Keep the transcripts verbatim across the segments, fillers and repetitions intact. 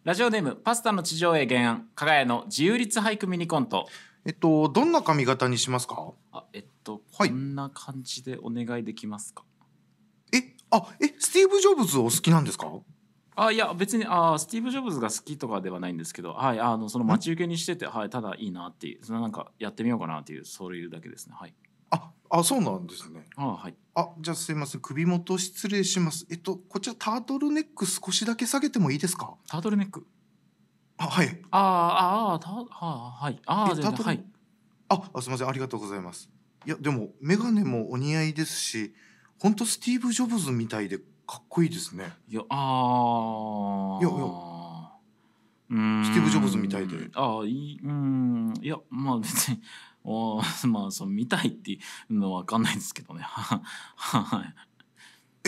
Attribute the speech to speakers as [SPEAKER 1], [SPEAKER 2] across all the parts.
[SPEAKER 1] ラジオネームパスタの地上絵原案加賀屋の自由律俳句ミニコント。
[SPEAKER 2] えっとどんな髪型にしますか？
[SPEAKER 1] あえっと、
[SPEAKER 2] はい、
[SPEAKER 1] こんな感じでお願いできますか？
[SPEAKER 2] えあえスティーブ・ジョブズお好きなんですか？
[SPEAKER 1] あいや別にあスティーブ・ジョブズが好きとかではないんですけど、はい、あのその待ち受けにしてて、はい、ただいいなっていう、そのなんかやってみようかなっていうそういうだけですね。はい。
[SPEAKER 2] ああそうなんですね。
[SPEAKER 1] あはい。
[SPEAKER 2] あじゃあすいません、首元失礼します。えっとこちらタートルネック少しだけ下げてもいいですか？
[SPEAKER 1] タートルネック。
[SPEAKER 2] あはい。
[SPEAKER 1] あああたははいあ
[SPEAKER 2] えタートル、
[SPEAKER 1] はい。
[SPEAKER 2] ああすいません、ありがとうございます。いやでもメガネもお似合いですし、本当スティーブ・ジョブズみたいでかっこいいですね。
[SPEAKER 1] いやあ
[SPEAKER 2] いやいや
[SPEAKER 1] うーん
[SPEAKER 2] スティーブ・ジョブズみたいで。
[SPEAKER 1] あいい、うーんいやまあ別におまあその見たいっていうのは分かんないですけどね。はい。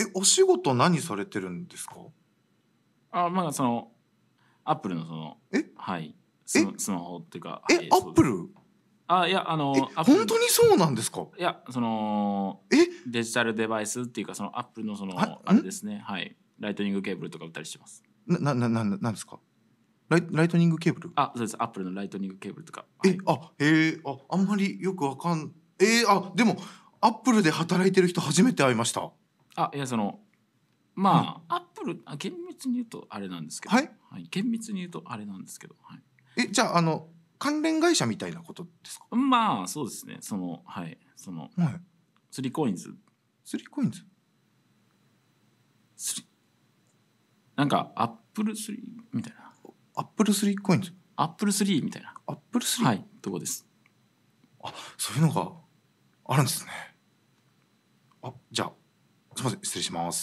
[SPEAKER 2] えお仕事何されてるんですか？
[SPEAKER 1] あまあそのアップルのその
[SPEAKER 2] え
[SPEAKER 1] はいスマスマホっていうか、
[SPEAKER 2] え、
[SPEAKER 1] はい、
[SPEAKER 2] アップル？
[SPEAKER 1] あいやあの
[SPEAKER 2] え
[SPEAKER 1] アップル
[SPEAKER 2] 本当にそうなんですか？
[SPEAKER 1] いやその
[SPEAKER 2] え
[SPEAKER 1] デジタルデバイスっていうかそのアップルのその
[SPEAKER 2] あ
[SPEAKER 1] あれですね、はいライトニングケーブルとか売ったりしてます。
[SPEAKER 2] なななななんですか？ライライトニングケーブル？
[SPEAKER 1] あそうです、アップルのライトニングケーブルとか。
[SPEAKER 2] えあへえああんまりよくわかんえー、あでもアップルで働いてる人初めて会いました。
[SPEAKER 1] あいやそのまあ、アップルあ厳密に言うとあれなんですけど、
[SPEAKER 2] はい、
[SPEAKER 1] はい、厳密に言うとあれなんですけど、はい、
[SPEAKER 2] えじゃああの関連会社みたいなことですか？
[SPEAKER 1] まあそうですね、そのはいその
[SPEAKER 2] はい
[SPEAKER 1] スリーコインズ
[SPEAKER 2] スリーコインズ
[SPEAKER 1] スリなんかアップルスリーみたいな、
[SPEAKER 2] アップルスリーコインズ
[SPEAKER 1] アップルスリーみたいな、
[SPEAKER 2] アップルスリー、
[SPEAKER 1] はいとこです。
[SPEAKER 2] あそういうのがあるんですね。あじゃあすみません失礼します。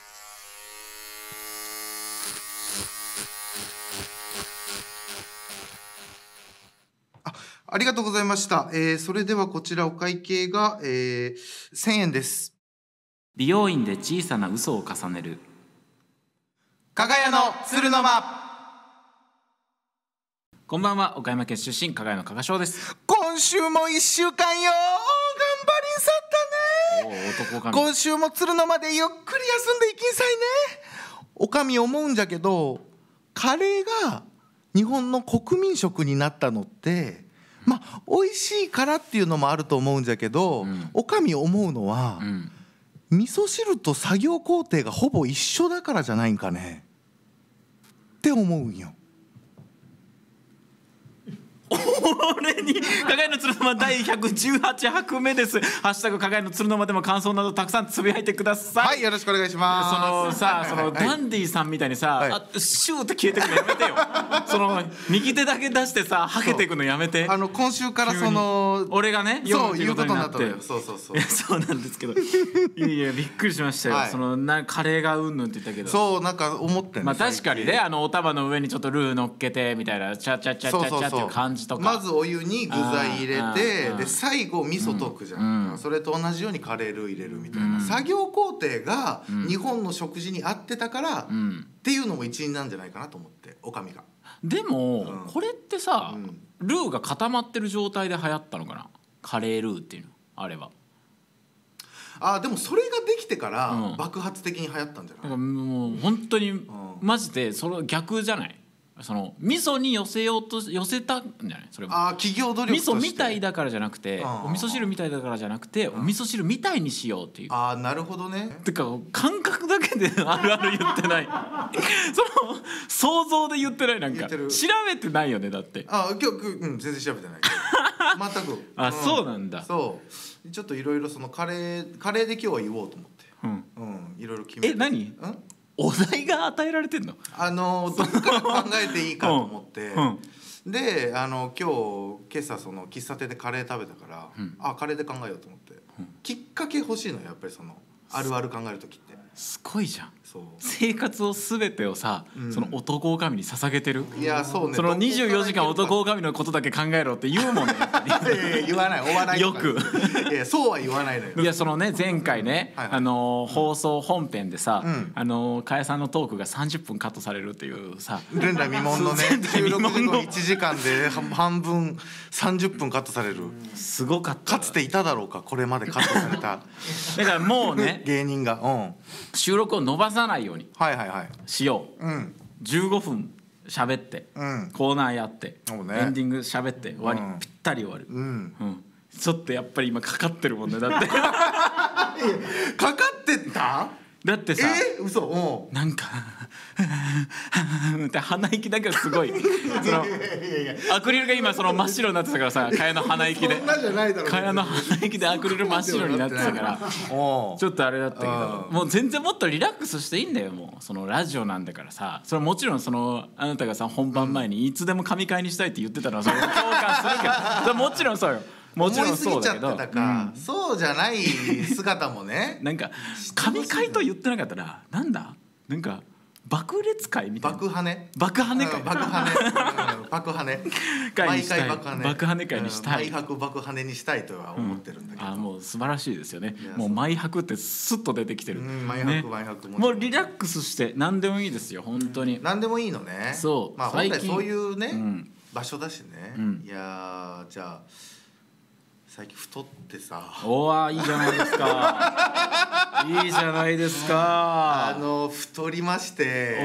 [SPEAKER 2] あありがとうございました。えー、それではこちらお会計が、えー、せんえんです。
[SPEAKER 1] 美容院で小さな嘘を重ねる
[SPEAKER 2] 加賀屋の鶴の間。
[SPEAKER 1] こんばんは、岡山県出身加賀屋の加賀翔です。
[SPEAKER 2] 今週も一週間よ頑張りんさったね。
[SPEAKER 1] お男
[SPEAKER 2] 今週も鶴の間でゆっくり休んでいきんさいね。おかみ思うんじゃけど、カレーが日本の国民食になったのってまあ美味しいからっていうのもあると思うんじゃけど、うん、おかみ思うのは、うん、味噌汁と作業工程がほぼ一緒だからじゃないんかねって思うんよ。
[SPEAKER 1] 俺に加賀屋の鶴の間だいひゃくじゅうはち拍目です。ハッシュタグ加賀屋の鶴の間でも感想などたくさんつぶやいてください。
[SPEAKER 2] はいよろしくお願いします。
[SPEAKER 1] そのさそのダンディさんみたいにさ、はい、あシューって消えてくのやめてよ。その右手だけ出してさはけていくのやめて。
[SPEAKER 2] あの今週からその
[SPEAKER 1] 俺がね
[SPEAKER 2] そういうことになって、そうそうそう
[SPEAKER 1] そうなんですけど、いやびっくりしましたよ、はい、そのなカレーがうんぬんって言ったけど、
[SPEAKER 2] そうなんか思ってん
[SPEAKER 1] まあ確かにね、あのお玉の上にちょっとルー乗っけてみたいなチャチャチャチャチャっていう感じとか、
[SPEAKER 2] まずお湯に具材入れてで最後味噌溶くじゃん、うんうん、それと同じようにカレールー入れるみたいな、うん、作業工程が日本の食事に合ってたから、うん、っていうのも一因なんじゃないかなと思って、おかみが。
[SPEAKER 1] でも、うん、これってさ、うん、ルーが固まってる状態で流行ったのかな、カレールーっていうのあれは。
[SPEAKER 2] あでもそれができてから爆発的に流行ったんじゃない、
[SPEAKER 1] うん、もう本当に、うん、マジでその逆じゃない、その味噌に寄せようと寄せたんじゃない、それも。
[SPEAKER 2] あ企業努力として
[SPEAKER 1] 味噌みたいだからじゃなくて、お味噌汁みたいだからじゃなくて、お味噌汁みたいにしようっていう。
[SPEAKER 2] あなるほどね。
[SPEAKER 1] てか感覚だけであるある言ってないその想像で言ってない、なんか調べてないよねだって。
[SPEAKER 2] あ今日、うん、全然調べてない全く
[SPEAKER 1] あ、うん、そうなんだ。
[SPEAKER 2] そうちょっといろいろそのカレーカレーで今日は言おうと思って、うんうん、いろいろ決めて。
[SPEAKER 1] え何、うんお題が与えられてんの？
[SPEAKER 2] あのどっから考えていいかと思って、うんうん、であの今日今朝その喫茶店でカレー食べたから、うん、あカレーで考えようと思って、うん、きっかけ欲しいのよやっぱり、そのあるある考える時って。
[SPEAKER 1] すごいじゃん。
[SPEAKER 2] そう
[SPEAKER 1] 生活を全てをさ、うん、その男おかみに捧げてる。
[SPEAKER 2] いやそうね、
[SPEAKER 1] そのにじゅうよじかん男おかみのことだけ考えろって言うもんね
[SPEAKER 2] いや言わない、お笑い
[SPEAKER 1] よく
[SPEAKER 2] いやそうは言わないのよ。
[SPEAKER 1] いやそのね前回ね、はいはい、あのー、放送本編でさ、うん、あのー、加谷さんのトークがさんじゅっぷんカットされるっていうさ、
[SPEAKER 2] 前代未聞のね収録時間いちじかんで半分さんじゅっぷんカットされる。
[SPEAKER 1] すごかった。
[SPEAKER 2] かつていただろうかこれまでカットされた
[SPEAKER 1] だからもうね
[SPEAKER 2] 芸人が、うん、
[SPEAKER 1] 収録を伸ばさないように
[SPEAKER 2] はいはいはい
[SPEAKER 1] しよう、うん、じゅうごふん喋って、
[SPEAKER 2] うん、
[SPEAKER 1] コーナーやって、
[SPEAKER 2] そうね、
[SPEAKER 1] エンディング喋って終わり、
[SPEAKER 2] うん、
[SPEAKER 1] ぴったり終わる、
[SPEAKER 2] うん
[SPEAKER 1] うん、ちょっとやっぱり今かかってるもんねだって
[SPEAKER 2] かかってた
[SPEAKER 1] だってさ、
[SPEAKER 2] えー、嘘、うん、
[SPEAKER 1] なんかって鼻息だけはすごいそのアクリルが今その真っ白になってたからさ、蚊帳の鼻息で蚊帳の鼻息でアクリル真っ白になってたからちょっとあれだったけど、もう全然もっとリラックスしていいんだよ。もうそのラジオなんだからさ、それもちろんそのあなたがさ本番前にいつでも神回にしたいって言ってたのはそれ共感するけどそれもちろんそうよ、もちろんそうだけど、
[SPEAKER 2] 思いすぎちゃってたか、うん、そうじゃない姿もね
[SPEAKER 1] なんか神回と言ってなかったらなんだ、なんか爆裂会みたいな、
[SPEAKER 2] 爆跳ね
[SPEAKER 1] 爆跳ね会、
[SPEAKER 2] 爆跳ね爆跳ね毎回爆跳ね
[SPEAKER 1] 爆跳ね会にしたい、
[SPEAKER 2] 毎拍爆跳ねにしたいとは思ってるんだけど、
[SPEAKER 1] うん、あもう素晴らしいですよね。もう毎拍ってスッと出てきてる、
[SPEAKER 2] うん、毎拍、ね、毎拍
[SPEAKER 1] もうリラックスして何でもいいですよ本当に、
[SPEAKER 2] 何でもいいのね。
[SPEAKER 1] そう
[SPEAKER 2] まあ本来そういうね、
[SPEAKER 1] うん、
[SPEAKER 2] 場所だしね、うん、いやじゃあ最近太ってさ、
[SPEAKER 1] おわいいじゃないですかいいじゃないですか。
[SPEAKER 2] あの太りまして、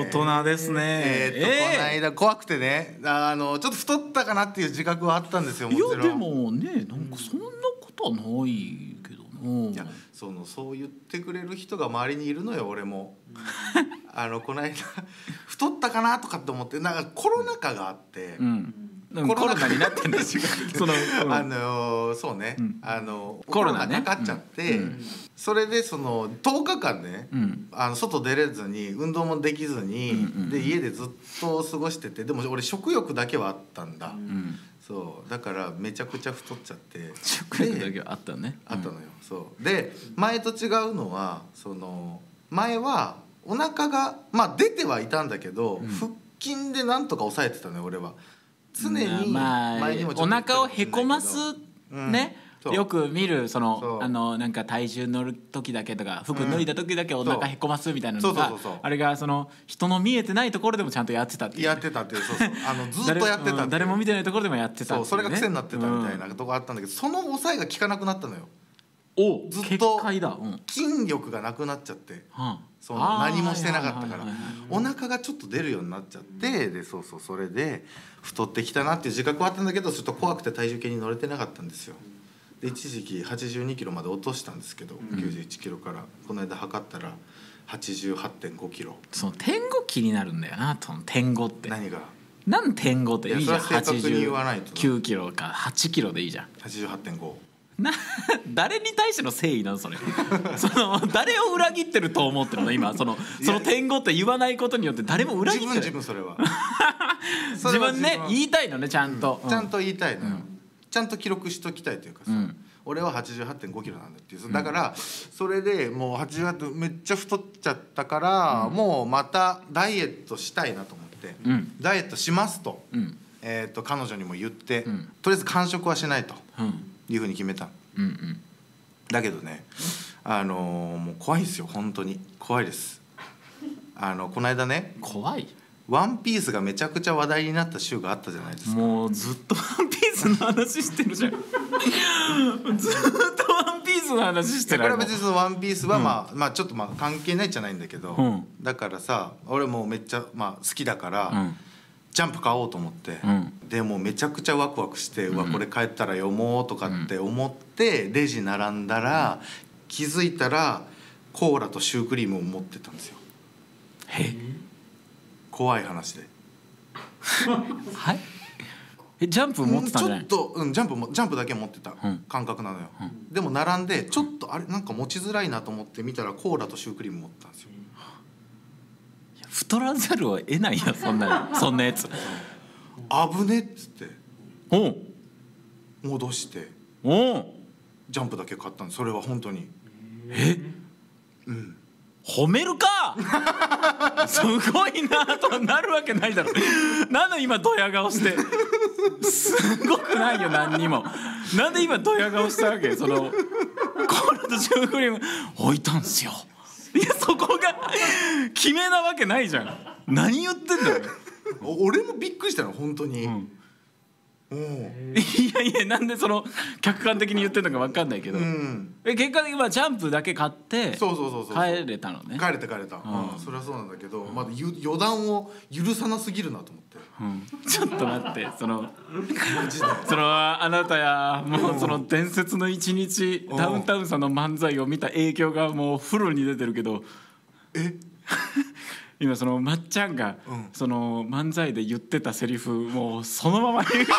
[SPEAKER 1] 大人ですね。
[SPEAKER 2] えー、っと、えー、この間怖くてね、あのちょっと太ったかなっていう自覚はあったんですよ。もちろん。
[SPEAKER 1] いやでもね、なんかそんなことはないけどな。
[SPEAKER 2] いやそのそう言ってくれる人が周りにいるのよ。俺もあのこの間太ったかなとかって思って、なんかコロナ禍があって、うん、
[SPEAKER 1] コロナになってんですよその、
[SPEAKER 2] うん、あのそうね、うん、あのコロナかかっちゃって、うん、それでそのとおかかんね、うん、あの外出れずに運動もできずに、うんうん、で家でずっと過ごしてて、でも俺食欲だけはあったんだ、うん、そうだからめちゃくちゃ太っちゃって、
[SPEAKER 1] 食欲だけはあったね、
[SPEAKER 2] あったのよ、うん、そうで前と違うのは、その前はお腹がまあ出てはいたんだけど、うん、腹筋でなんとか抑えてたのよ俺は。常に
[SPEAKER 1] 前にもお腹をへこますね、うん、よく見るそのあのなんか体重乗る時だけとか服脱いだ時だけお腹へこますみたいなのが、あれがその人の見えてないところでもちゃんとやってたっていう、ね、
[SPEAKER 2] やってたっていう、そうそうあのずっとやってたっていう、
[SPEAKER 1] 誰も見てないところでもやってたっていう、ね、
[SPEAKER 2] そうそれが癖になってたみたいなとこあったんだけど、その抑えが効かなくなったのよ。
[SPEAKER 1] お
[SPEAKER 2] ずっと筋力がなくなっちゃって、その何もしてなかったからお腹がちょっと出るようになっちゃって、でそうそうそれで太ってきたなっていう自覚はあったんだけど、ちょっと怖くて体重計に乗れてなかったんですよ。で一時期はちじゅうにキロまで落としたんですけど、きゅうじゅういちキロからこの間測ったら はちじゅうはちてんごキロ。
[SPEAKER 1] その点ご気になるんだよな、その点ごって。
[SPEAKER 2] 何が
[SPEAKER 1] なん点ごっていいじゃん。
[SPEAKER 2] はちじゅう
[SPEAKER 1] きゅうキロかはちキロでいいじゃん。
[SPEAKER 2] はちじゅうはちてんご
[SPEAKER 1] な誰に対しての誠意なのそれその誰を裏切ってると思ってるの今、そのその点ごって言わないことによって誰も裏切ってる。
[SPEAKER 2] 自分自分それは
[SPEAKER 1] 自分ね言いたいのね、ちゃんと、
[SPEAKER 2] うん、ちゃんと言いたいのよ、うん、ちゃんと記録しときたいというかさ、うん、俺は はちじゅうはちてんごキロなんだっていう、だからそれでもうはちじゅうはちめっちゃ太っちゃったから、うん、もうまたダイエットしたいなと思って、うん、ダイエットしますと、うん、えー、と彼女にも言って、うん、とりあえず間食はしないと、うんいうふうに決めた、うんうん、だけどね、あのー、もう怖いですよ、本当に怖いです。あのこの間ね、
[SPEAKER 1] 怖い
[SPEAKER 2] ワンピースがめちゃくちゃ話題になった週があったじゃないですか。
[SPEAKER 1] もうずっとワンピースの話してるじゃんずっとワンピースの話してる。
[SPEAKER 2] これは別にそのワンピースはまあ、うん、まあちょっとまあ関係ないじゃないんだけど、うん、だからさ俺もめっちゃまあ好きだから、うん、ジャンプ買おうと思って、うん、でもめちゃくちゃワクワクして、うん、うわこれ帰ったら読もうとかって思ってレジ並んだら、うん、気づいたらコーラとシュークリームを持ってたんですよ。
[SPEAKER 1] へ
[SPEAKER 2] 怖い話で
[SPEAKER 1] はいえジャンプ持ってたんじゃない？
[SPEAKER 2] ちょっと、うん、ジャンプもジャンプだけ持ってた感覚なのよ、うん、でも並んでちょっとあれなんか持ちづらいなと思って見たらコーラとシュークリーム持ってたんですよ。
[SPEAKER 1] 太らざるを得ないよそんなそんなやつ
[SPEAKER 2] 危ねっつって
[SPEAKER 1] お
[SPEAKER 2] 戻して
[SPEAKER 1] お
[SPEAKER 2] ジャンプだけ買ったんです。それは本当に
[SPEAKER 1] え
[SPEAKER 2] うん
[SPEAKER 1] 褒めるかすごいなとなるわけないだろなんで今ドヤ顔してすごくないよ何にも。なんで今ドヤ顔したわけ？そのコーラとシュークリーム置いたんすよ。いやそこが決めなわけないじゃん。何言ってんだよ
[SPEAKER 2] 俺もびっくりしたの本当に、うん
[SPEAKER 1] うん、いやいやなんでその客観的に言ってるのか分かんないけど、うん、え結果的にまあジャンプだけ買って帰れたのね。
[SPEAKER 2] 帰れた帰れた、うんうん、それはそうなんだけど、まだ予断を許さなすぎるなと思って
[SPEAKER 1] うん、ちょっと待ってそのそのあなたやもうその伝説の一日ダウンタウンさんの漫才を見た影響がもうフルに出てるけど
[SPEAKER 2] え
[SPEAKER 1] 今そのまっちゃんがその漫才で言ってたセリフもうそのまま言う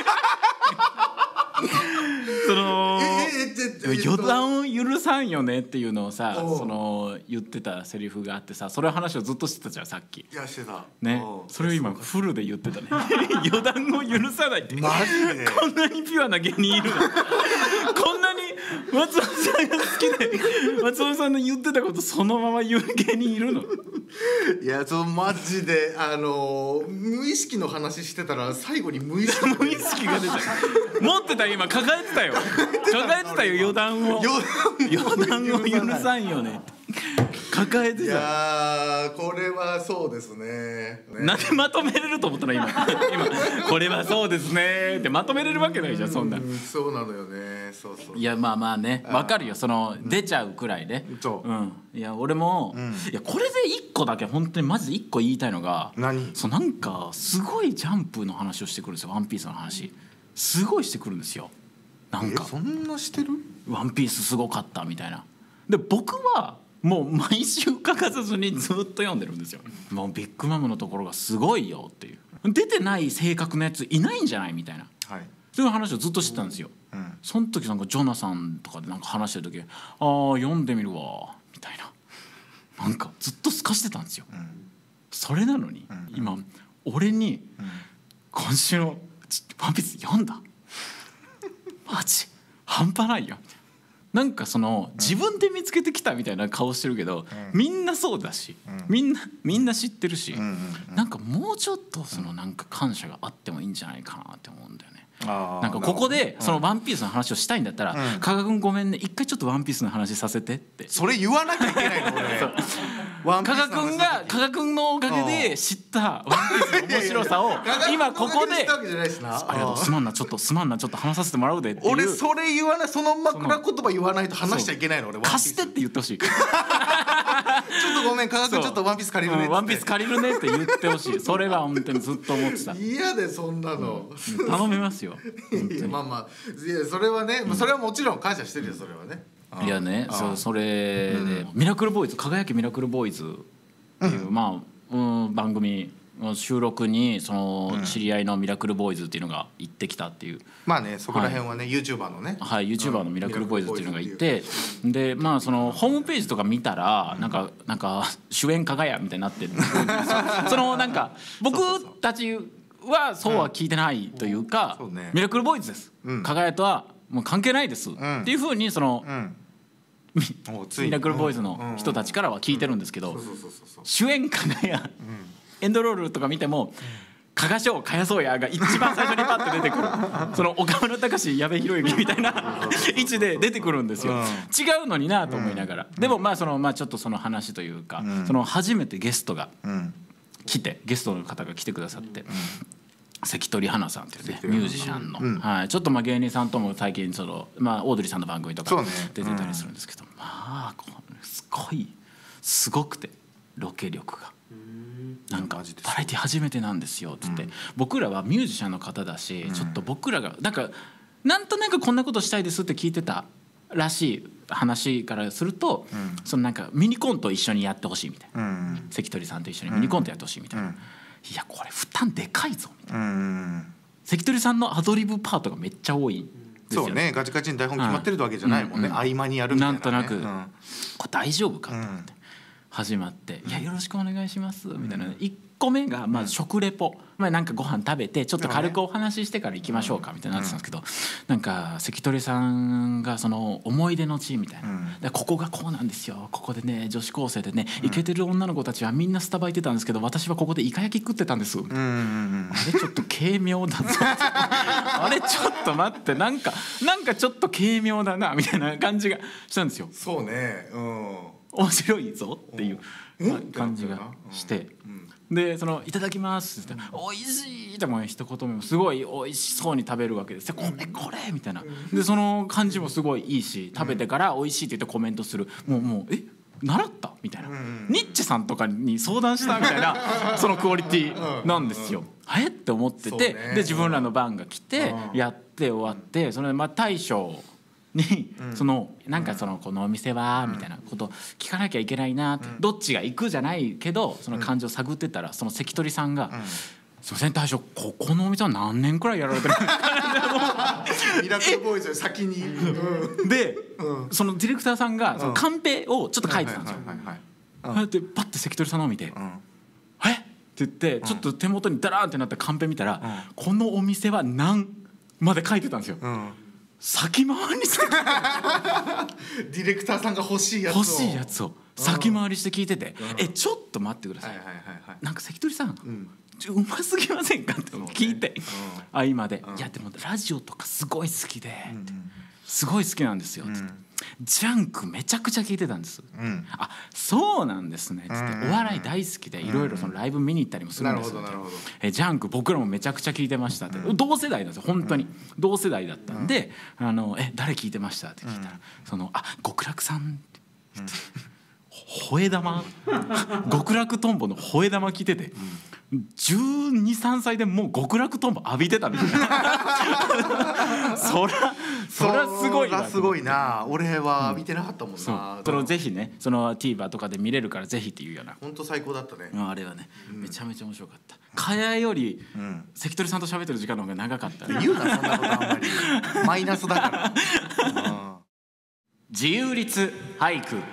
[SPEAKER 1] その予断を許さんよねっていうのをさその言ってたセリフがあってさそれの話をずっとしてたじゃんさっき。
[SPEAKER 2] いやしてた
[SPEAKER 1] ねそれを今フルで言ってたね予断を許さないって
[SPEAKER 2] マジで
[SPEAKER 1] こんなにピュアな芸人いるのこんなに松尾さんが好きで松尾さんの言ってたことそのまま言う芸人いるの
[SPEAKER 2] いやそうマジであの無意識の話してたら最後に無意識
[SPEAKER 1] 無意識が出た持ってた今抱えてたよ抱えてたよ予断を予断を許さんよね抱えてた。
[SPEAKER 2] いやこれはそうですね。
[SPEAKER 1] なんでまとめれると思ったの今今これはそうですねってまとめれるわけないじゃんそんな。
[SPEAKER 2] うんそうなのよね。そうそう。
[SPEAKER 1] いやまあまあねわかるよその出ちゃうくらいね。
[SPEAKER 2] そう。
[SPEAKER 1] うん。いや俺も、うん、いやこれで一個だけ本当にマジで一個言いたいのが
[SPEAKER 2] 何？
[SPEAKER 1] そうなんかすごいジャンプの話をしてくるんですよワンピースの話すごいしてくるんですよ。なんか
[SPEAKER 2] そんなしてる？
[SPEAKER 1] ワンピースすごかったみたいな。で僕はもう毎週欠かさずにずっと読んでるんですよ。もうビッグマムのところがすごいよっていう出てない性格のやついないんじゃないみたいな、はい、そういう話をずっとしてたんですよ、うん、その時なんかジョナサンとかでなんか話してる時ああ読んでみるわみたいななんかずっとすかしてたんですよ、うん、それなのに、うん、今俺に、うん、今週のワンピース読んだマジ半端ないよなんかその自分で見つけてきたみたいな顔してるけど、うん、みんなそうだし、うん、みんなみんな知ってるし、うんうんうん、なんかもうちょっとそのなんか感謝があってもいいんじゃないかなって思うんだよね。なんかここでそのワンピースの話をしたいんだったら「加賀君ごめんね一回ちょっとワンピースの話させて」って
[SPEAKER 2] それ言わなきゃいけないの俺
[SPEAKER 1] 加賀君が加賀君のおかげで知ったワンピースの面白さを今ここで「ありがとうすまんなちょっとすまんなちょっと話させてもらうで」っていう
[SPEAKER 2] 俺それ言わないその枕言葉言わないと話しちゃいけないの俺
[SPEAKER 1] 貸してって言ってほしいちょっ
[SPEAKER 2] とごめん加賀君ちょっとワンピース借りるね
[SPEAKER 1] ワンピース借りるねって言ってほしいそれは本当にずっと思ってた
[SPEAKER 2] 嫌でそんなの
[SPEAKER 1] 頼みますよ
[SPEAKER 2] まあまあいやそれはね、うん、それはもちろん感謝してるよそれはね。
[SPEAKER 1] いやねそそれで、うん、ミラクルボーイズ輝きミラクルボーイズっていう、うん、まあ、うん、番組の収録にその知り合いのミラクルボーイズっていうのが行ってきたっていう、
[SPEAKER 2] まあねそこら辺はね、はい、YouTuber のね
[SPEAKER 1] はい YouTuber のミラクルボーイズっていうのがいて、うん、でまあそのホームページとか見たら、うん、なんかなんか主演輝みたいになってるそのなんか僕たちはそうは聞いてないというか、うんね、ミラクルボーイズです、うん、輝とはもう関係ないです、うん、っていうふうにその、うん、ミラクルボーイズの人たちからは聞いてるんですけど主演輝、うん、エンドロールとか見ても「加賀翔加賀そうや」が一番最初にパッと出てくるその岡村隆史矢部浩之みたいな位置で出てくるんですよ、うん、違うのになと思いながら、うん、でもまあそのまあちょっとその話というか、うん、その初めてゲストが来てゲストの方が来てくださって、うん、関取花さんっていうねミュージシャンの、うん、はい、ちょっとまあ芸人さんとも最近その、まあ、オードリーさんの番組とか出てたりするんですけど、ね、うん、まあすごいすごくてロケ力が。なんかバラエティ初めてなんですよって言って、うん、僕らはミュージシャンの方だし、うん、ちょっと僕らがなんかなんとなくこんなことしたいですって聞いてたらしい話からすると、うん、そのなんかミニコント一緒にやってほしいみたいな、うん、関取さんと一緒にミニコントやってほしいみたいな、うん、いやこれ負担でかいぞみたいな、うん、関取さんのアドリブパートがめっちゃ多いんですよね。
[SPEAKER 2] そうねガチガチに台本決まってるわけじゃないもんね、うんうん、合間にやるみたいな、ね、
[SPEAKER 1] なんとなく、うん、これ大丈夫かと思って始まって「いやよろしくお願いします」みたいな、いっこめがまず食レポ、まあ、なんかご飯食べてちょっと軽くお話ししてから行きましょうかみたいになってたんですけど、なんか関取さんがその思い出の地みたいな、ここがこうなんですよ、ここでね女子高生でねイケてる女の子たちはみんなスタバ行ってたんですけど私はここでイカ焼き食ってたんです、あれちょっと軽妙だぞあれちょっと待ってなんかなんかちょっと軽妙だなみたいな感じがしたんですよ。
[SPEAKER 2] そうね、うん、
[SPEAKER 1] 面白いぞっていう感じがして、でその「いただきます」って言って「おいしい」ってもう一言目もすごいおいしそうに食べるわけですよ。これこれみたいなでその感じもすごいいいし、食べてから「おいしい」って言ってコメントする、もうもうえ習ったみたいな、ニッチェさんとかに相談したみたいなそのクオリティなんですよ。 えって思ってて、で自分らの番が来てやって終わって、それでまあ大将にそのなんかそのこのお店はみたいなこと聞かなきゃいけないなって、どっちが行くじゃないけどその感情探ってたら、その関取さんが「すいません大将、ここのお店は何年くらいやられてるんですか?」
[SPEAKER 2] ミラクルボーイズ先に
[SPEAKER 1] でそのディレクターさんがそのカンペをちょっと書いてたんですよ。でパッて関取さんのを見て「えっ?」って言ってちょっと手元にダラーンってなったカンペ見たら、このお店は何まで書いてたんですよ。先回りして
[SPEAKER 2] ディレクターさんが欲しいやつを
[SPEAKER 1] 欲しいやつを先回りして聞いてて「えちょっと待ってください、なんか関取さんうますぎませんか?」って聞いて合間で「いやでもラジオとかすごい好きですごい好きなんですよ」ってジャンクめちゃくちゃ聞いてたんです。あそうなんですねっつって、お笑い大好きでいろいろそのライブ見に行ったりもするんですよ。えジャンク僕らもめちゃくちゃ聞いてましたって、同世代なんですよ本当に同世代だったんで「あのえ誰聞いてました?」って聞いたら「そのあ極楽さん」って言って吠え玉極楽とんぼの吠え玉聞いてて、じゅうに、さんさいでもう極楽とんぼ浴びてたみたいなそらそらすごいな、
[SPEAKER 2] すごいな。俺は浴びてなかったもんな。
[SPEAKER 1] そのぜひねその TVer とかで見れるからぜひっていうような。
[SPEAKER 2] 本当最高だったね。
[SPEAKER 1] あれはねめちゃめちゃ面白かった。かやより関取さんと喋ってる時間の方が長かった。
[SPEAKER 2] 言うなそんなことあんまりマイナスだから
[SPEAKER 1] 自由律俳句。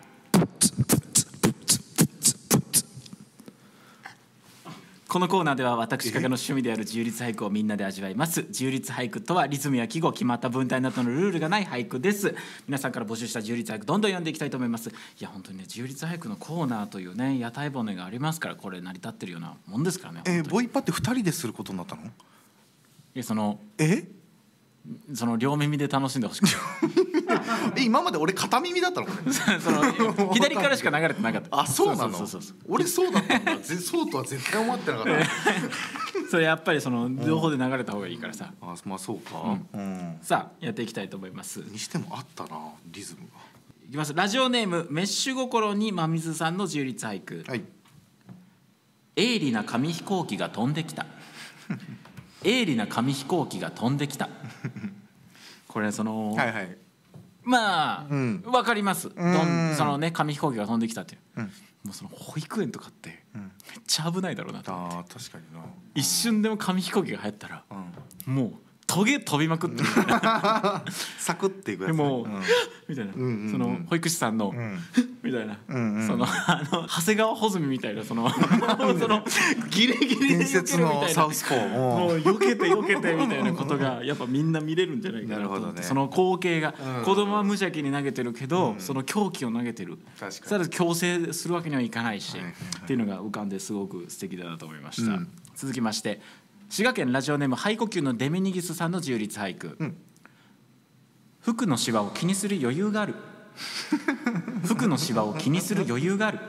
[SPEAKER 1] このコーナーでは私影の趣味である自由律俳句をみんなで味わいます。自由律俳句とはリズムや季語決まった文体などのルールがない俳句です。皆さんから募集した自由律俳句どんどん読んでいきたいと思います。いや本当にね自由律俳句のコーナーというね屋台骨がありますから、これ成り立ってるようなもんですからね。
[SPEAKER 2] えー、ボイパってふたりですることになったの？
[SPEAKER 1] いやその
[SPEAKER 2] え
[SPEAKER 1] その両耳で楽しんでほしくて
[SPEAKER 2] え今まで俺片耳だったのこれ
[SPEAKER 1] その左からしか流れてなかった。
[SPEAKER 2] あそうなの？俺そうだったんだそうとは絶対思ってなかった
[SPEAKER 1] それやっぱりその両方で流れた方がいいからさ。
[SPEAKER 2] あまあそうか、
[SPEAKER 1] うんうん、さあやっていきたいと思います。
[SPEAKER 2] にしてもあったなリズムが。
[SPEAKER 1] いきます。ラジオネームメッシュ心に真水さんの自由律俳句、はい、鋭利な紙飛行機が飛んできた鋭利な紙飛行機が飛んできたこれその、はいはい、まあ、うん、分かります。どんそのね紙飛行機が飛んできたっていう、うん、もうその保育園とかってめっちゃ危ないだろうなと思って。あ確かにな。一瞬でも紙飛行機が入ったら、うん、もうトゲ飛びまくってる
[SPEAKER 2] サクっていくやつ、ね、
[SPEAKER 1] でも、うん、みたいな、うんうんうん、その保育士さんの、うん、みたいな、うんうん、そのあの長谷川穂積みたいなそのそのギリギリで避けるみたいなサウスポーもう避けて避けてみたいなことがやっぱみんな見れるんじゃないかなと思って、ね、その光景が、うん、子供は無邪気に投げてるけど、うん、その凶器を投げてる。さら強制するわけにはいかないし、はいはいはい、っていうのが浮かんですごく素敵だなと思いました、うん、続きまして滋賀県ラジオネーム肺呼吸のデミニギスさんの自由律俳句、うん、服のシワを気にする余裕がある服のシワを気にする余裕がある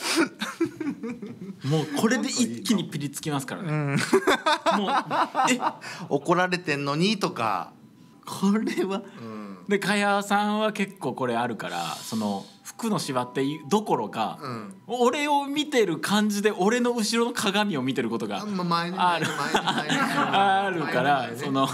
[SPEAKER 1] もうこれで一気にピリつきますからね、うん、もうえ
[SPEAKER 2] 怒られてんのにとか
[SPEAKER 1] これは、うん、でかやさんは結構これあるから、その服のシワってどころか、うん、俺を見てる感じで俺の後ろの鏡を見てることがあるあるからその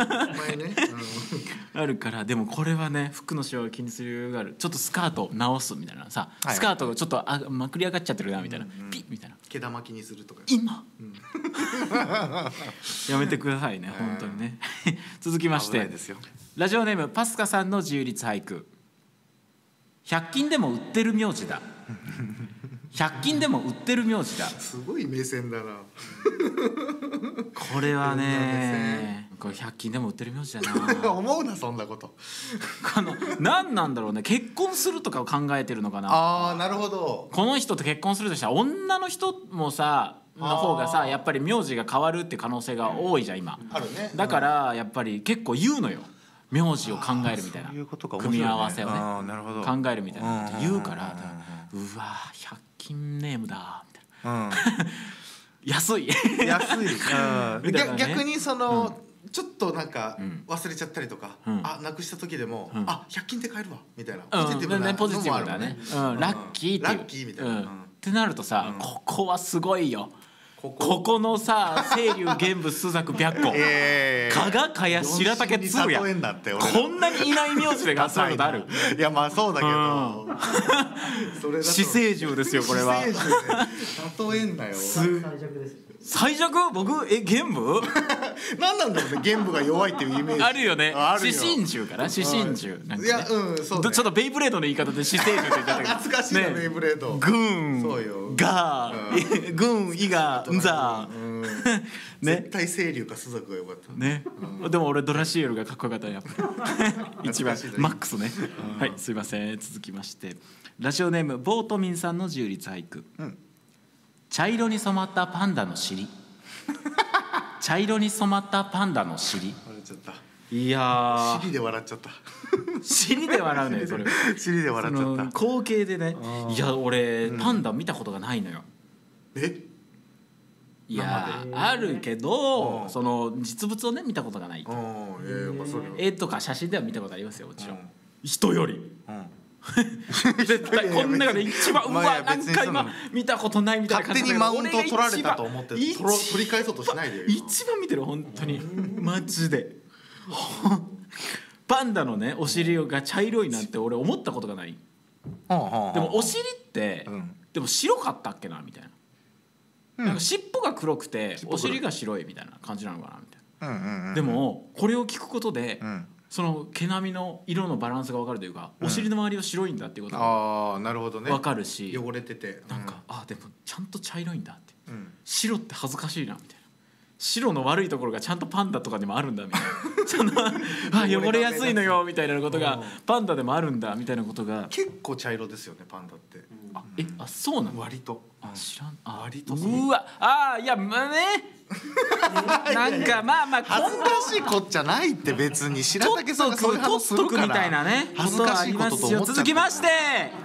[SPEAKER 1] あるから。でもこれはね服のシワを気にする余裕がある。ちょっとスカート直すみたいなさ、はい、スカートがちょっとあまくり上がっちゃってるなみたいな、うんうん、ピッみたいな
[SPEAKER 2] 毛玉気にするとか
[SPEAKER 1] 今、うん、やめてくださいね本当にね続きましてラジオネームパスカさんの自由律俳句、ひゃく均でも売ってる名字だひゃく均でも売ってる名字だ。
[SPEAKER 2] すごい目線だな
[SPEAKER 1] これはねこれひゃく均でも売ってる名字だな
[SPEAKER 2] 思うなそんなこと
[SPEAKER 1] この何なんだろうね、結婚するとかを考えてるのかな。
[SPEAKER 2] あーなるほど。
[SPEAKER 1] この人と結婚するとしたら女の人もさの方がさやっぱり名字が変わるって可能性が多いじゃん今、
[SPEAKER 2] あるね、
[SPEAKER 1] だからやっぱり結構言うのよ、名字を考えるみたいな、組み合わせをね考えるみたいなって言うから、うわひゃく均ネームだみたいな、うん、安い
[SPEAKER 2] 安い、ね、逆にその、うん、ちょっとなんか忘れちゃったりとか、うん、あなくした時でも、うん、あひゃく均で買えるわみたいなポジティブなのもあるもんね、
[SPEAKER 1] ポジティブだね、うん、ラッキーっていう、
[SPEAKER 2] ラッキーみたいな、
[SPEAKER 1] うん、ってなるとさ、うん、ここはすごいよ。 ここのさ清流玄武朱雀白虎加賀茅白竹鶴やこんなにいない名字で合算ことある
[SPEAKER 2] いやまあそうだけど
[SPEAKER 1] 死生獣ですよこれは例
[SPEAKER 2] えんなよ
[SPEAKER 1] 最弱僕え玄武
[SPEAKER 2] 何なんだろうね玄武が弱いっていうイメージ
[SPEAKER 1] あるよね死神獣かな死神獣
[SPEAKER 2] いやうんそう
[SPEAKER 1] ちょっとベイブレードの言い方で死生獣って言っちゃったけど
[SPEAKER 2] 懐かしいなベイブレード
[SPEAKER 1] グーンガーグーンイガンザ
[SPEAKER 2] ー絶対清流か朱雀が良かった
[SPEAKER 1] ねでも俺ドラシエルがかっこよかったやっぱ一番マックスねはいすいません続きましてラジオネームボートミンさんの自由律俳句茶色に染まったパンダの尻茶色に染まったパンダの尻
[SPEAKER 2] 笑っちゃった
[SPEAKER 1] いや
[SPEAKER 2] 尻で笑っちゃった
[SPEAKER 1] 尻で笑うねそれ
[SPEAKER 2] 尻で笑っちゃった
[SPEAKER 1] 光景でねいや俺パンダ見たことがないのよ
[SPEAKER 2] え
[SPEAKER 1] いやあるけどその実物をね見たことがない絵とか写真では見たことありますよもちろん人より絶対この中で一番うわ何回も見たことないみたいな感じ
[SPEAKER 2] で勝手にマウント取られたと思って取り返そうとしないでよ
[SPEAKER 1] 一番見てる本当にマジでパンダのねお尻が茶色いなんて俺思ったことがないでもお尻ってでも白かったっけなみたいななんか尻尾が黒くてお尻が白いみたいな感じなのかなみたいなでもこれを聞くことでその毛並みの色のバランスが分かるというか、うん、お尻の周りは白いんだっていうことが分かるし、
[SPEAKER 2] 汚れてて
[SPEAKER 1] なんか、うん、あでもちゃんと茶色いんだって、うん、白って恥ずかしいなみたいな白の悪いところがちゃんとパンダとかにもあるんだみたいなそのあ汚れやすいのよみたいなことがパンダでもあるんだみたいなことが
[SPEAKER 2] 結構茶色ですよねパンダって、うん、
[SPEAKER 1] あえあそうなの
[SPEAKER 2] 割と
[SPEAKER 1] あ知らん
[SPEAKER 2] あ割と
[SPEAKER 1] うわあいやまあねなんかまあまあ
[SPEAKER 2] 恥ずかしいこっちゃないって別に白竹さんがそういう話するから
[SPEAKER 1] みたいなね
[SPEAKER 2] 恥ずかしいことと思っちゃう
[SPEAKER 1] 続きまして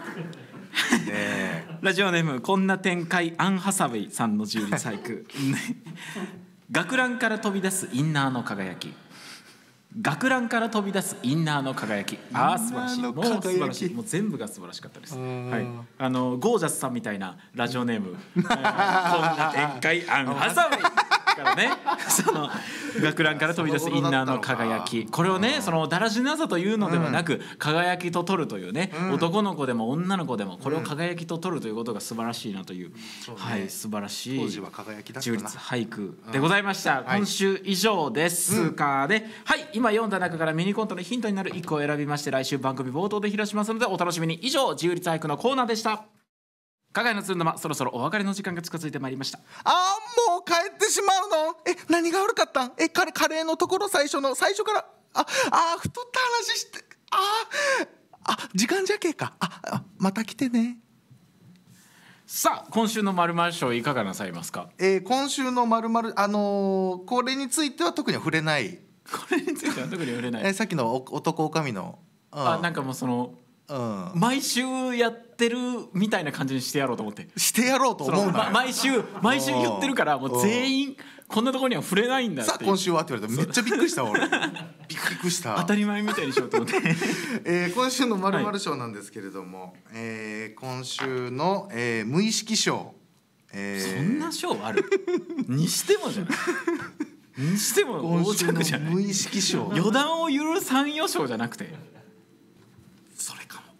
[SPEAKER 1] ラジオネームこんな展開アン・ハサウェイさんの自由律俳句学ランから飛び出すインナーの輝き学ランから飛び出すインナーの輝きああ素晴らしいもう素晴らしいもう全部が素晴らしかったです、はい、あのゴージャスさんみたいなラジオネームこんな展開アン・ハサウェイからねその学ランから飛び出すインナーの輝きこれをねそのだらしなさというのではなく、うん、輝きと取るというね、うん、男の子でも女の子でもこれを輝きと取るということが素晴らしいなという、うん、はい素晴らしい
[SPEAKER 2] 当時は輝きだったな
[SPEAKER 1] 充実俳句でございました、うん、今週以上ですかね、うん、はい今読んだ中からミニコントのヒントになるいっこを選びまして来週番組冒頭で披露しますのでお楽しみに以上自由律俳句のコーナーでした加賀屋の鶴の間そろそろお別れの時間が近づいてまいりました
[SPEAKER 2] あーもう帰ってしまうのえ何が悪かったんえカレカレーのところ最初の最初からああ太った話してああ時間じゃけえかあまた来てね
[SPEAKER 1] さあ今週の〇〇賞いかがなさいますか、
[SPEAKER 2] えー、今週の〇〇あのー、これについては特には触れない
[SPEAKER 1] これについては特に触れない、
[SPEAKER 2] えー、さっきの男おかみの、
[SPEAKER 1] うん、あなんかもうそのうん、毎週やってるみたいな感じにしてやろうと思って
[SPEAKER 2] してやろうと思うな、
[SPEAKER 1] ま、毎週毎週言ってるからもう全員こんなところには触れないんだって
[SPEAKER 2] さあ今週はって言われたらめっちゃびっくりした俺びっくりした
[SPEAKER 1] 当たり前みたいにしようと思って、
[SPEAKER 2] えー、今週の〇〇賞なんですけれども、はいえー、今週の、えー、無意識賞、
[SPEAKER 1] えー、そんな賞あるにしてもじゃないにしても横着じゃない
[SPEAKER 2] 無意識賞
[SPEAKER 1] 予断を許さんよ賞じゃなくて
[SPEAKER 2] それか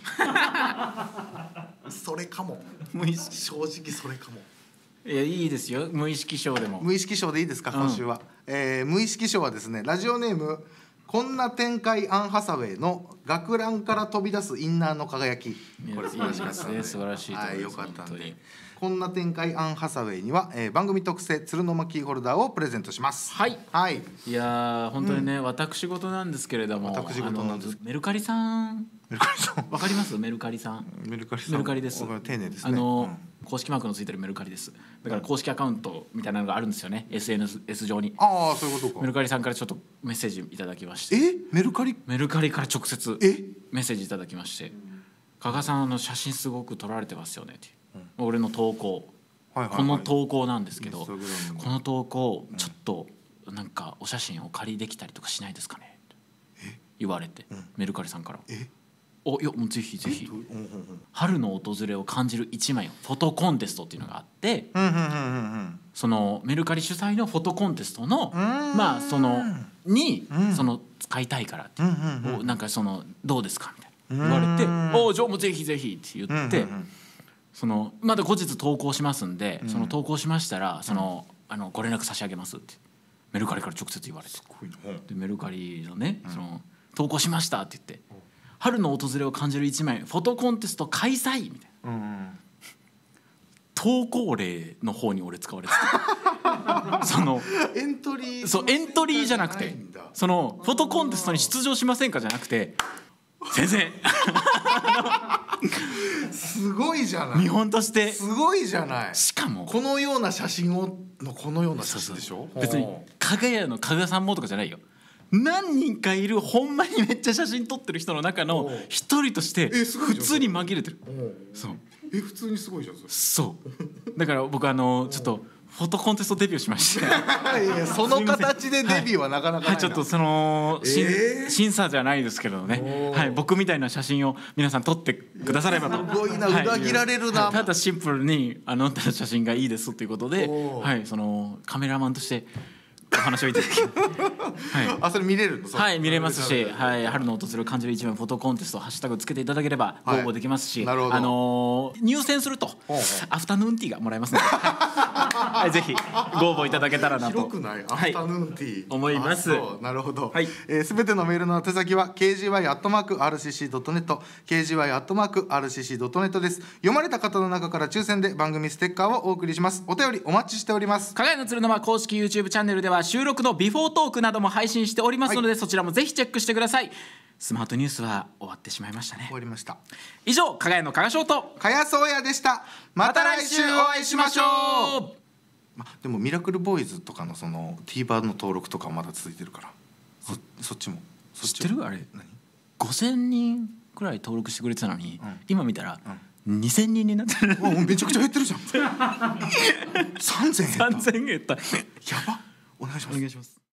[SPEAKER 2] もそれかも
[SPEAKER 1] 無意識
[SPEAKER 2] 正直それかも
[SPEAKER 1] いやいいですよ無意識賞でも
[SPEAKER 2] 無意識賞でいいですか今週は、うんえー、無意識賞はですねラジオネームこんな展開アン・ハサウェイの学ランから飛び出すインナーの輝き
[SPEAKER 1] これ素晴らしかったね素晴らしいと思います、はい、
[SPEAKER 2] よかったんでこんな展開アン・ハサウェイには、えー、番組特製鶴の巻キーホルダーをプレゼントします
[SPEAKER 1] はい、
[SPEAKER 2] はい、
[SPEAKER 1] いや本当にね、うん、私事なんですけれども
[SPEAKER 2] 私事なんです
[SPEAKER 1] メルカリさん
[SPEAKER 2] メルカリさん
[SPEAKER 1] わかりますメルカリさん
[SPEAKER 2] メルカリさん
[SPEAKER 1] メルカリです
[SPEAKER 2] 丁寧ですね
[SPEAKER 1] あの、うん、公式マークのついてるメルカリですだから公式アカウントみたいなのがあるんですよね エスエヌエス 上に
[SPEAKER 2] ああそういうことか
[SPEAKER 1] メルカリさんからちょっとメッセージいただきまして
[SPEAKER 2] えメルカリ
[SPEAKER 1] メルカリから直接
[SPEAKER 2] え
[SPEAKER 1] メッセージいただきまして加賀さんの写真すごく撮られてますよねって、うん、俺の投稿はいはいはい、この投稿なんですけどこの投稿ちょっとなんかお写真お借りできたりとかしないですかねって言われて、うん、メルカリさんからおいやもうぜひぜひ春の訪れを感じる一枚フォトコンテストっていうのがあって、そのメルカリ主催のフォトコンテストのまあそのにその使いたいからっておなんかそのどうですかみたいな言われて「おじゃあもうぜひぜひ」って言ってそのまだ後日投稿しますんでその投稿しましたらそのあのご連絡差し上げますってメルカリから直接言われてでメルカリのねその投稿しましたって言って春の訪れを感じる一枚フォトコンテスト開催みたいな、うん、投稿例の方に俺使われてたその
[SPEAKER 2] エントリー
[SPEAKER 1] そうエントリーじゃなくてそのフォトコンテストに出場しませんかじゃなくて先生
[SPEAKER 2] すごいじゃない
[SPEAKER 1] 見本として
[SPEAKER 2] すごいじゃない
[SPEAKER 1] しかも
[SPEAKER 2] このような写真をのこのような写真でしょ
[SPEAKER 1] 別に加賀屋の加賀さんもとかじゃないよ何人かいるほんまにめっちゃ写真撮ってる人の中の一人として普通に紛れてる
[SPEAKER 2] そうえ普通にすごいじゃんそれ
[SPEAKER 1] そうだから僕あのちょっとフォトコンテストデビューしました
[SPEAKER 2] いやその形でデビューはなかなかないな、
[SPEAKER 1] はい、ちょっとその、えー、審査じゃないですけどね、はい、僕みたいな写真を皆さん撮ってくださればと
[SPEAKER 2] すごいな裏切られるな、
[SPEAKER 1] はい、ただシンプルにあなたの写真がいいですということで、はい、そのカメラマンとしてお話をいただき、はい、
[SPEAKER 2] あそれ見れるの
[SPEAKER 1] はい見れますし、はい、春の訪れを感じる一枚フォトコンテストハッシュタグつけていただければご応募できますし、はい、あのー、入選するとアフタヌーンティーがもらえますので、はい、ぜひご応募いただけたらなと
[SPEAKER 2] 広くないアフタヌーンティー、
[SPEAKER 1] はい、思います。
[SPEAKER 2] なるほど、
[SPEAKER 1] はい、
[SPEAKER 2] えー、全てのメールの宛先は ケージーワイ アットマーク アールシーシー ドットネット ケージーワイ アットマーク アールシーシー ドットネット です。読まれた方の中から抽選で番組ステッカーをお送りします。お便りお待ちしております。
[SPEAKER 1] 加賀屋の鶴の間公式 YouTube チャンネルでは収録のビフォートークなども配信しておりますので、はい、そちらもぜひチェックしてください。スマートニュースは終わってしまいましたね。
[SPEAKER 2] 終わりました。
[SPEAKER 1] 以上加賀屋の加賀翔と
[SPEAKER 2] 加谷宗也でした。また来週お会いしましょう。ま、でもミラクルボーイズとかのその TVer の登録とかまだ続いてるから そ, そっちもそっち
[SPEAKER 1] 知ってるあれ何ごせんにんくらい登録してくれてたのに、うん、今見たら、うん、にせんにんになってる
[SPEAKER 2] めちゃくちゃ減ってるじゃんさんぜん減った
[SPEAKER 1] さんぜん減ったや
[SPEAKER 2] ばお願いします。
[SPEAKER 1] お願いします。